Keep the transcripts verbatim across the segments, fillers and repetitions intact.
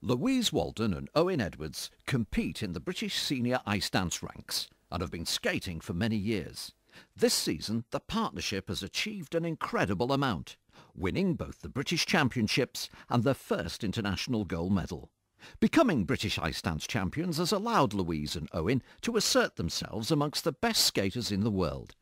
Louise Walden and Owen Edwards compete in the British senior ice dance ranks and have been skating for many years. This season, the partnership has achieved an incredible amount, winning both the British Championships and their first international gold medal. Becoming British ice dance champions has allowed Louise and Owen to assert themselves amongst the best skaters in the world.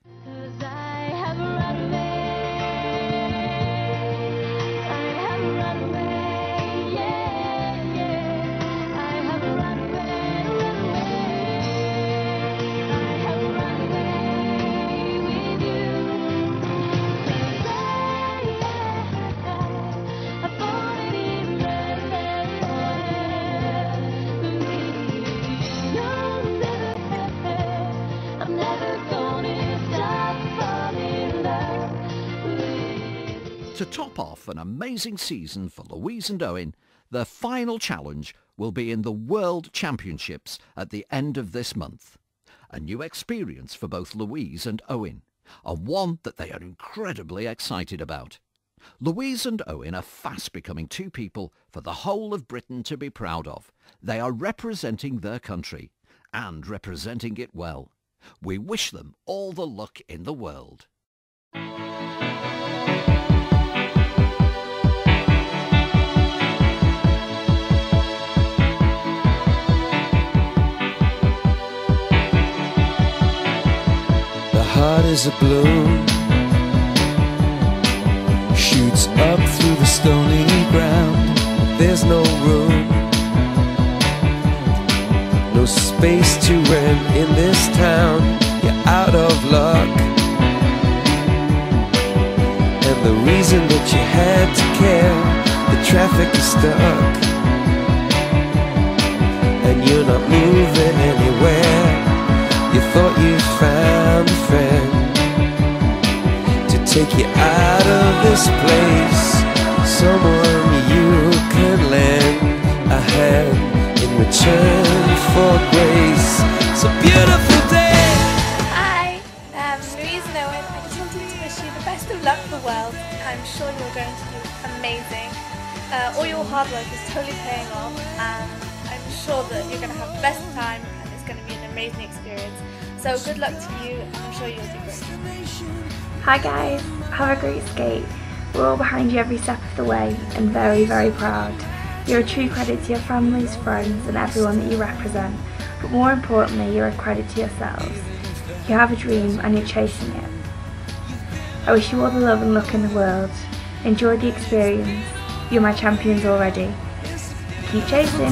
To top off an amazing season for Louise and Owen, their final challenge will be in the World Championships at the end of this month. A new experience for both Louise and Owen, and one that they are incredibly excited about. Louise and Owen are fast becoming two people for the whole of Britain to be proud of. They are representing their country, and representing it well. We wish them all the luck in the world. Heart is a balloon, shoots up through the stony ground. There's no room, no space to rent in this town. You're out of luck, and the reason that you had to care, the traffic is stuck, and you're not moving anywhere. You thought you found a friend to take you out of this place, someone you can lend a hand in return for grace. It's a beautiful day. Hi, um, Louise and Owen. I just wanted to wish you the best of luck in the world. I'm sure you're going to do amazing. Uh, all your hard work is totally paying off, and I'm sure that you're going to have the best time. Going to be an amazing experience, so good luck to you, and I'm sure you'll do great. Hi guys, have a great skate. We're all behind you every step of the way and very very proud. You're a true credit to your families, friends and everyone that you represent, but more importantly you're a credit to yourselves. You have a dream and you're chasing it. I wish you all the love and luck in the world. Enjoy the experience. You're my champions already. Keep chasing.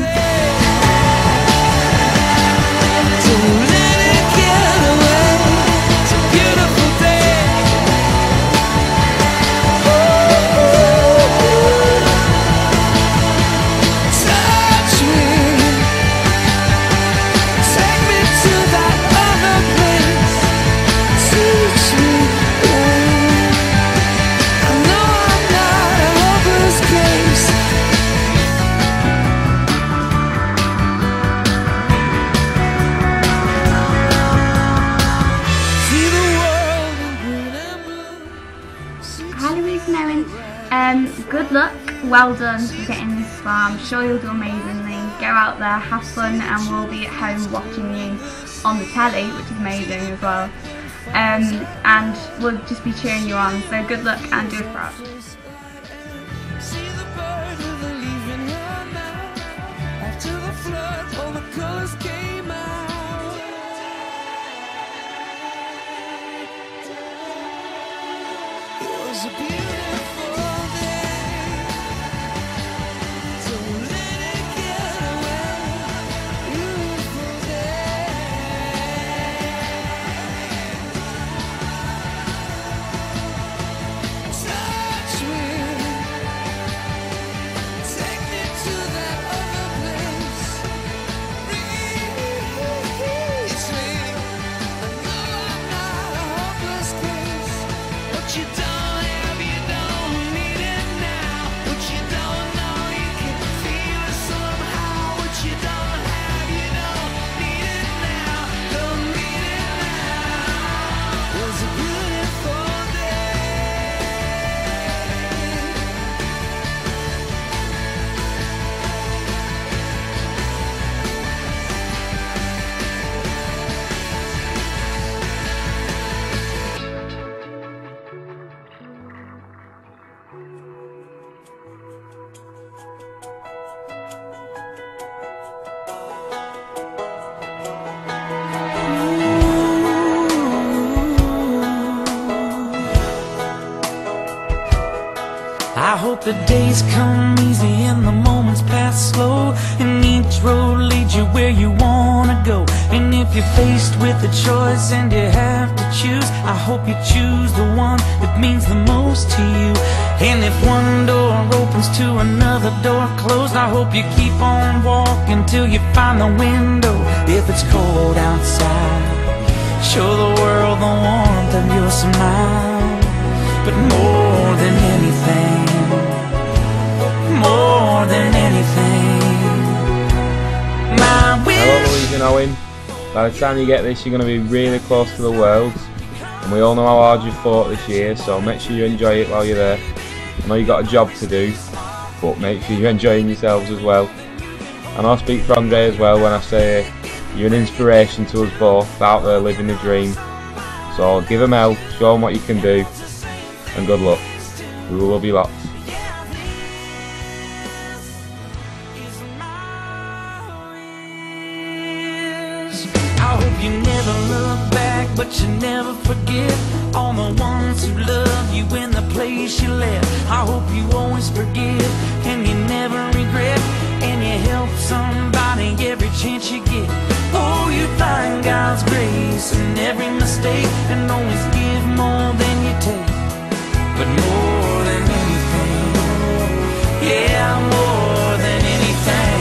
Um, good luck, well done for getting this far. I'm sure you'll do amazingly. Go out there, have fun, and we'll be at home watching you on the telly, which is amazing as well. Um, and we'll just be cheering you on, so good luck and do it proud. You don't have you hope the days come easy and the moments pass slow, and each road leads you where you wanna go. And if you're faced with a choice and you have to choose, I hope you choose the one that means the most to you. And if one door opens to another door closed, I hope you keep on walking till you find the window. If it's cold outside, show the world the warmth of your smile. But more than anything, more than anything, my wish. Hello Louise and Owen. By the time you get this, you're going to be really close to the world, and we all know how hard you fought this year, so make sure you enjoy it while you're there. I know you've got a job to do, but make sure you're enjoying yourselves as well. And I'll speak for Andre as well when I say you're an inspiration to us both out there living the dream. So give them hell, show them what you can do, and good luck. We will love you lots. I hope you never look back, but you never forget all the ones who love you in the place you left. I hope you always forgive and you never regret, and you help somebody every chance you get. Oh, you find God's grace in every mistake, and always give more than you take. But more than anything, yeah, more than anything.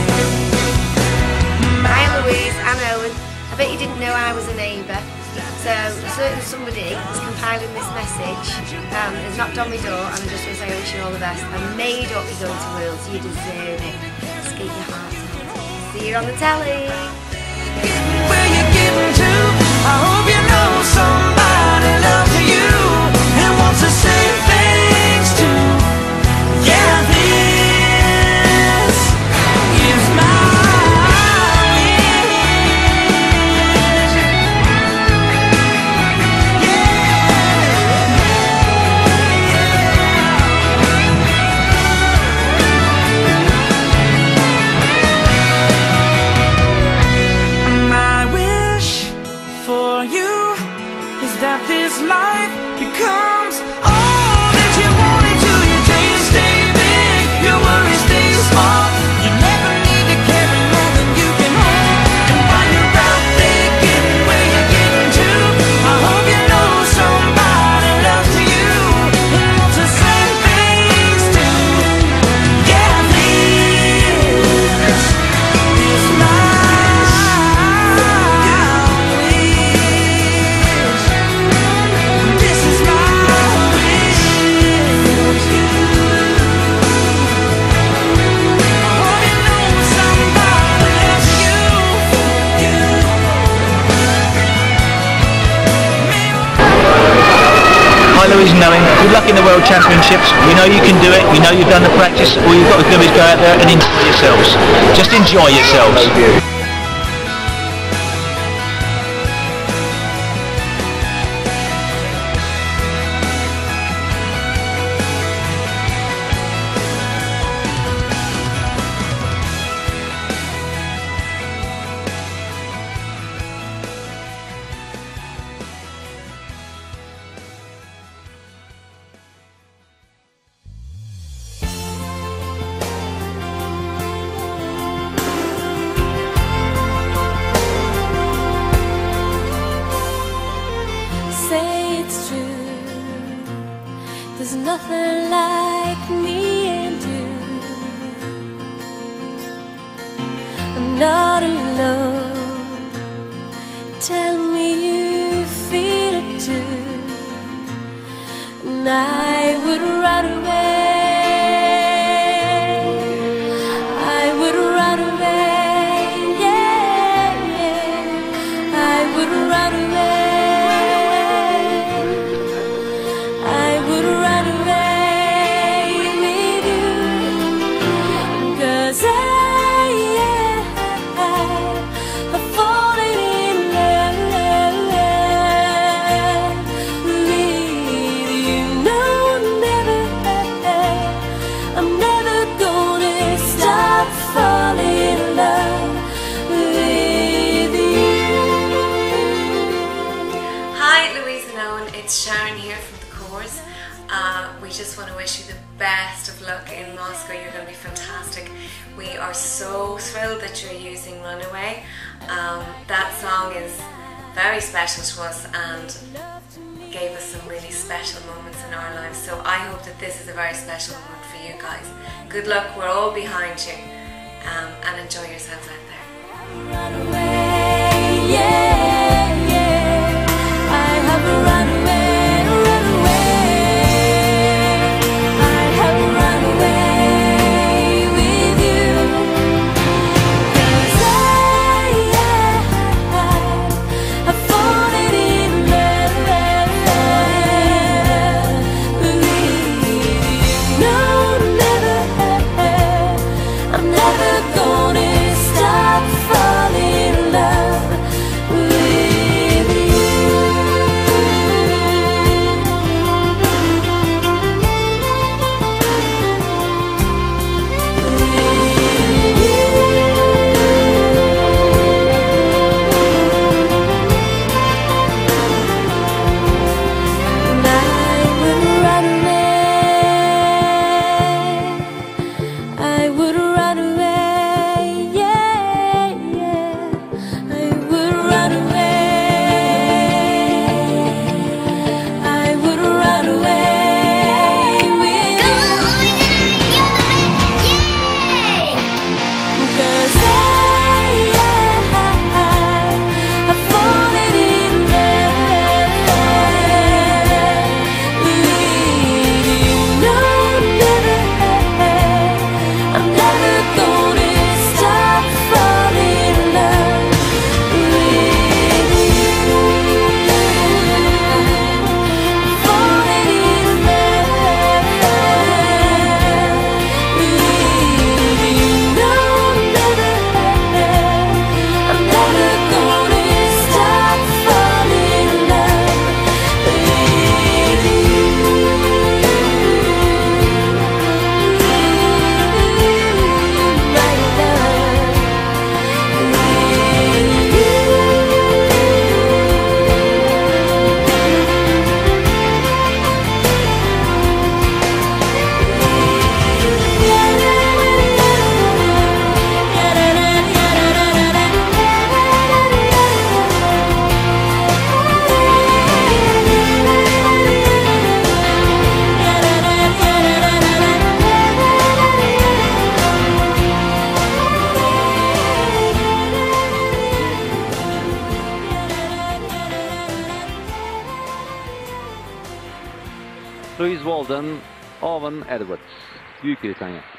Hi Louise, I'm Owen. I bet you didn't know I was a neighbour. So a certain somebody is compiling this message, um, has knocked on my door, and I just want to say I wish you all the best. I made up you going to Wales, you deserve it. Just get your heart out. See you on the telly. Where you getting to? I hope you know somebody loves you and wants to say thanks to. Yeah, this is my that this life becomes all that you want it to. Your dreams stay big, your worries stay small. You never need to carry more than you can hold. And while you're out there getting where you're getting to, I hope you know somebody loves you and wants to say thanks to. Yeah, this is my Hi Louise and Owen, good luck in the World Championships. We know you can do it, we know you've done the practice. All you've got to do is go out there and enjoy yourselves. Just enjoy yourselves. Say it's true, there's nothing like me and you. I'm not alone, tell me you feel it too. And I would run away, I would run away, yeah, yeah, I would run away. It's Sharon here from the Corrs. Uh, we just want to wish you the best of luck in Moscow. You're going to be fantastic. We are so thrilled that you're using Runaway. Um, that song is very special to us and gave us some really special moments in our lives. So I hope that this is a very special moment for you guys. Good luck, we're all behind you, um, and enjoy yourselves out there. Runaway, yeah, yeah. I have a runaway, runaway. I have a runaway with you. 'Cause I, yeah, I've fallen in love with you. No, never, I'm never gonna stop falling in love with you. And I would run away. I would run away, yeah, yeah. I would run away. I would run away with you. 'Cause I, yeah, I've fallen in love with you. No, never, I'm never gonna stop falling in love with you. Falling in love with you. No, never, I'm never gonna stop falling in love with Louise Walden, Owen Edwards, Büyük Britanya.